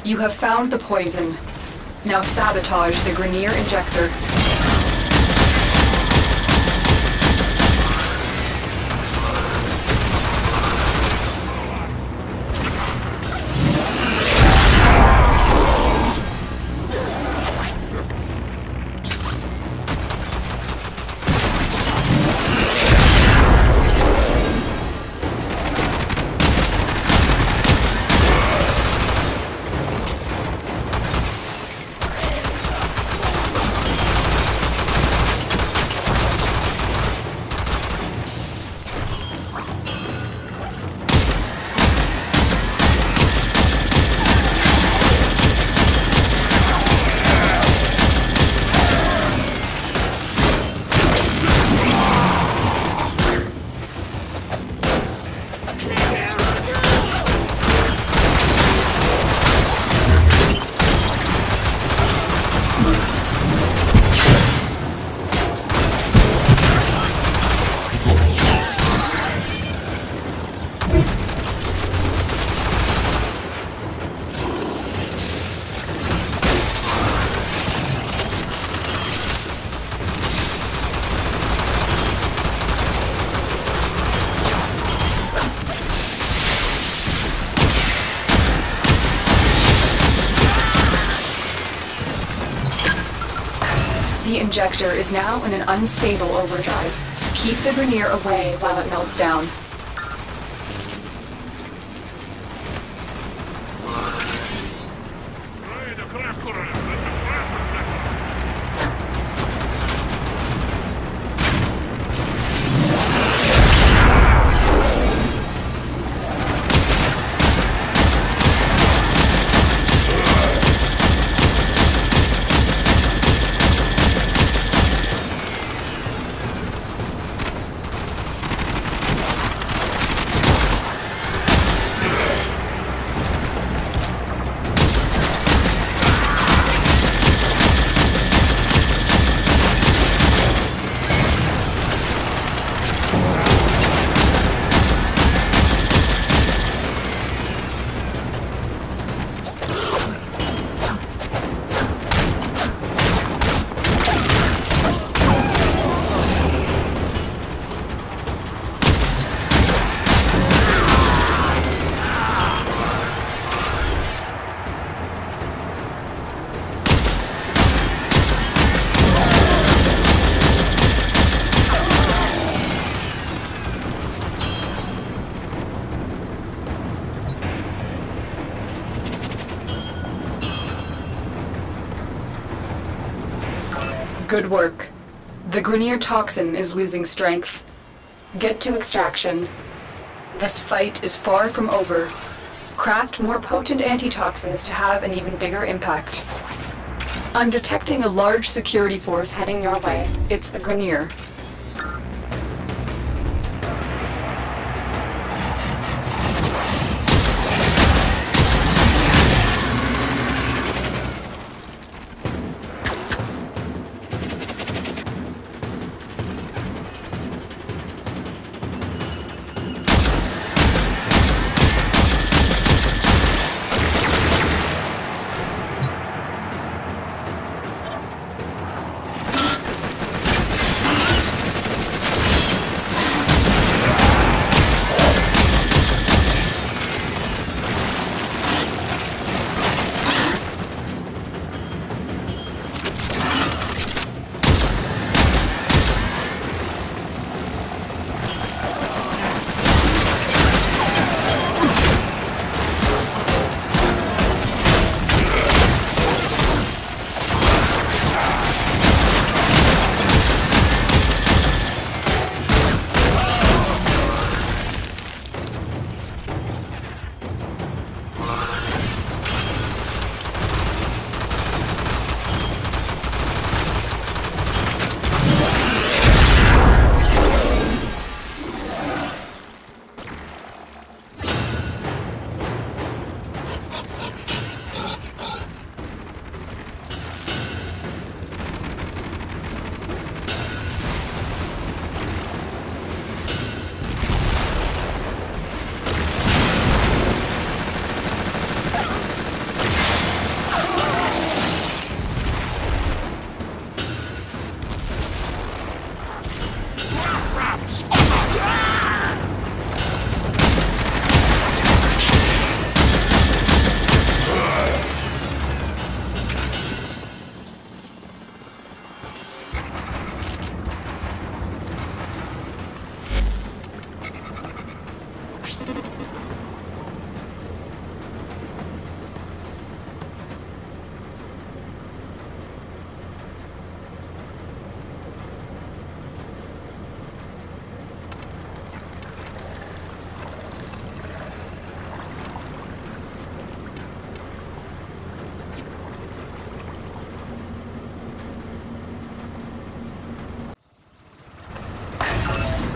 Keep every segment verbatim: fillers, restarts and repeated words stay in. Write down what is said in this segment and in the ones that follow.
You have found the poison. Now sabotage the Grineer injector. The injector is now in an unstable overdrive. Keep the Grineer away while it melts down. Good work. The Grineer toxin is losing strength. Get to extraction. This fight is far from over. Craft more potent antitoxins to have an even bigger impact. I'm detecting a large security force heading your way. It's the Grineer.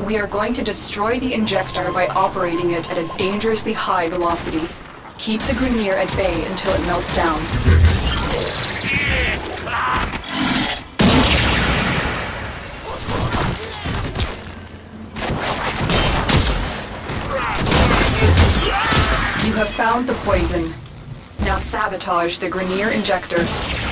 We are going to destroy the injector by operating it at a dangerously high velocity. Keep the Grineer at bay until it melts down. You have found the poison. Now sabotage the Grineer injector.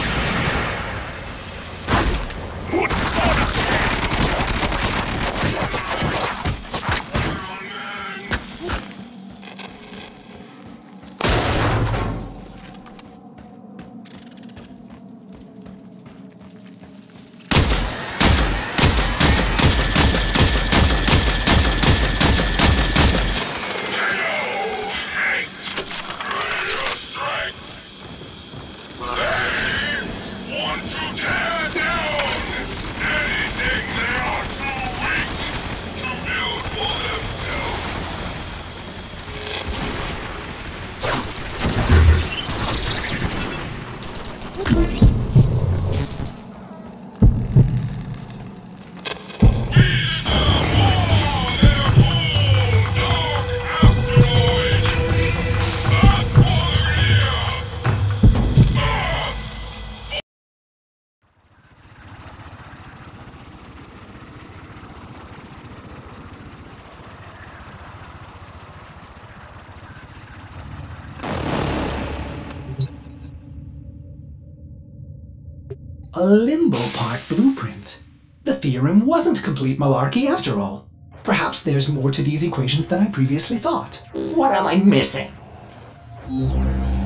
A limbo part blueprint. The theorem wasn't complete malarkey after all. Perhaps there's more to these equations than I previously thought. What am I missing?